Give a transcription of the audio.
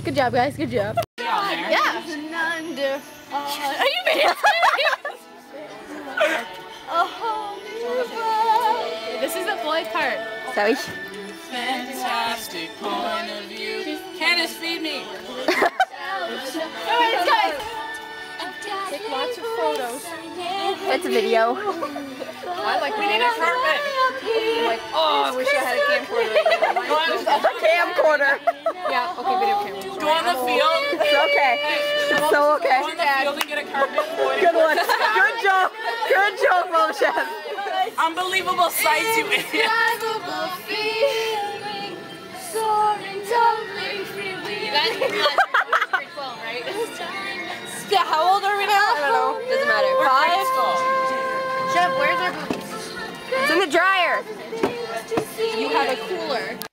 Good job, guys. Good job. Yeah. Are you being This is the boy part. Sorry. Fantastic point of view. Candace, feed me. Alright, guys. Take lots of photos. It's a video. I like we need a carpet. Oh, I wish I had a camcorder. A camcorder. Yeah, okay, video camera. Go on the field. It's okay. It's so okay. Go on the field and get a carpet. Good one. Good job. Good job, Mom Chef. Unbelievable sights, you idiot. You guys realize it's grade 12, right? Yeah, how old are we now? I don't know. Doesn't matter. We're 5. grade school. Chef, where's our boots? It's in the dryer. You have a cooler.